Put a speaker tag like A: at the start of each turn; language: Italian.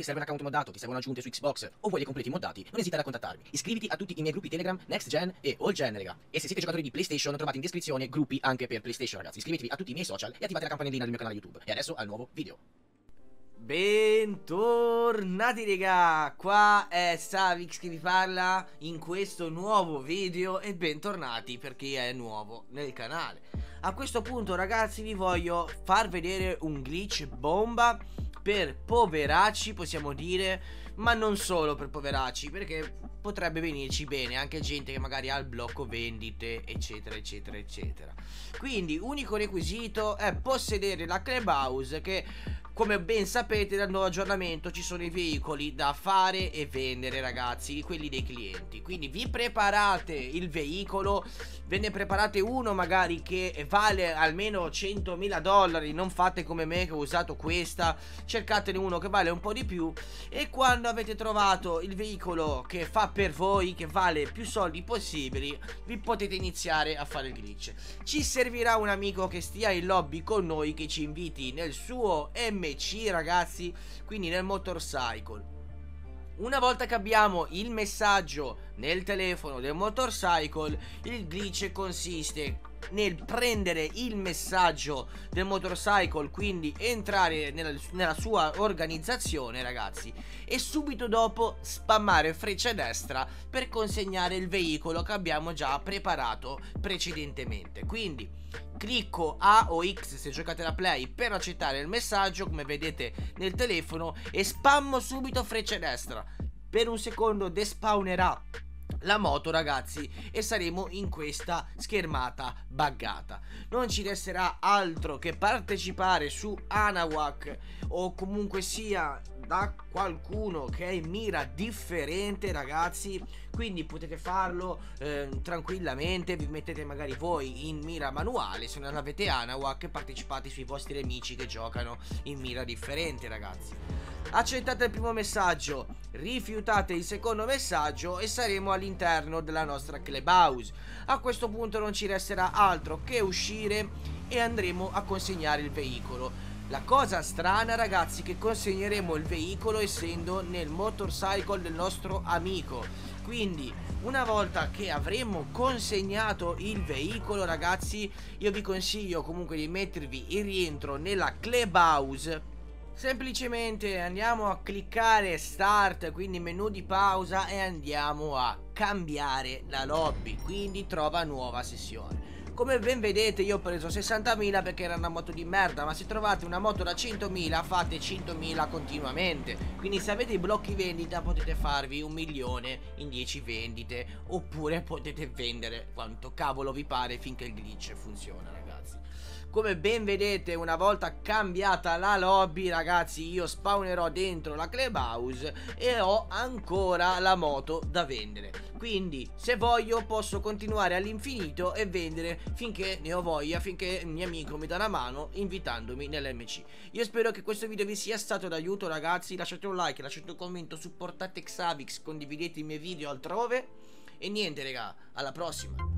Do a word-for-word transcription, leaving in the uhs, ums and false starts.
A: serve un account moddato, ti servono aggiunte su Xbox o vuoi dei completi moddati, non esitare a contattarmi. Iscriviti a tutti i miei gruppi Telegram, Next Gen e All Gen, raga. E se siete giocatori di PlayStation trovate in descrizione gruppi anche per PlayStation, ragazzi. Iscrivetevi a tutti i miei social e attivate la campanellina del mio canale YouTube. E adesso al nuovo video.
B: Bentornati raga, qua è Savix che vi parla in questo nuovo video e bentornati per chi è nuovo nel canale. A questo punto ragazzi vi voglio far vedere un glitch bomba per poveracci, possiamo dire, ma non solo per poveracci, perché potrebbe venirci bene anche gente che magari ha il blocco vendite eccetera eccetera eccetera. Quindi unico requisito è possedere la Clubhouse, che come ben sapete dal nuovo aggiornamento ci sono i veicoli da fare e vendere ragazzi, quelli dei clienti. Quindi vi preparate il veicolo, ve ne preparate uno magari che vale almeno centomila dollari, non fate come me che ho usato questa, cercatene uno che vale un po' di più, e quando avete trovato il veicolo che fa per voi, che vale più soldi possibili, vi potete iniziare a fare il glitch. Ci servirà un amico che stia in lobby con noi, che ci inviti nel suo M C ragazzi, quindi nel motorcycle. Una volta che abbiamo il messaggio nel telefono del motorcycle, il glitch consiste nel prendere il messaggio del motorcycle, quindi entrare nella, nella sua organizzazione ragazzi, e subito dopo spammare freccia destra per consegnare il veicolo che abbiamo già preparato precedentemente. Quindi clicco A o X se giocate la play per accettare il messaggio come vedete nel telefono e spammo subito freccia destra. Per un secondo despawnerà la moto ragazzi e saremo in questa schermata buggata. Non ci resterà altro che partecipare su Anawak o comunque sia da qualcuno che è in mira differente ragazzi, quindi potete farlo eh, tranquillamente. Vi mettete magari voi in mira manuale, se non avete Anawak, e partecipate sui vostri amici che giocano in mira differente ragazzi. Accettate il primo messaggio, rifiutate il secondo messaggio e saremo all'interno della nostra Clubhouse. A questo punto non ci resterà altro che uscire e andremo a consegnare il veicolo. La cosa strana ragazzi, che consegneremo il veicolo essendo nel motorcycle del nostro amico. Quindi una volta che avremo consegnato il veicolo ragazzi, io vi consiglio comunque di mettervi in rientro nella Clubhouse. Semplicemente andiamo a cliccare start, quindi menu di pausa, e andiamo a cambiare la lobby, quindi trova nuova sessione. Come ben vedete io ho preso sessantamila perché era una moto di merda, ma se trovate una moto da centomila fate centomila continuamente. Quindi se avete i blocchi vendita potete farvi un milione in dieci vendite, oppure potete vendere quanto cavolo vi pare finché il glitch funziona ragazzi. Come ben vedete, una volta cambiata la lobby ragazzi, io spawnerò dentro la Clubhouse e ho ancora la moto da vendere. Quindi se voglio posso continuare all'infinito e vendere finché ne ho voglia, finché il mio amico mi dà una mano invitandomi nell'M C. Io spero che questo video vi sia stato d'aiuto ragazzi, lasciate un like, lasciate un commento, supportate Xavix, condividete i miei video altrove e niente raga, alla prossima.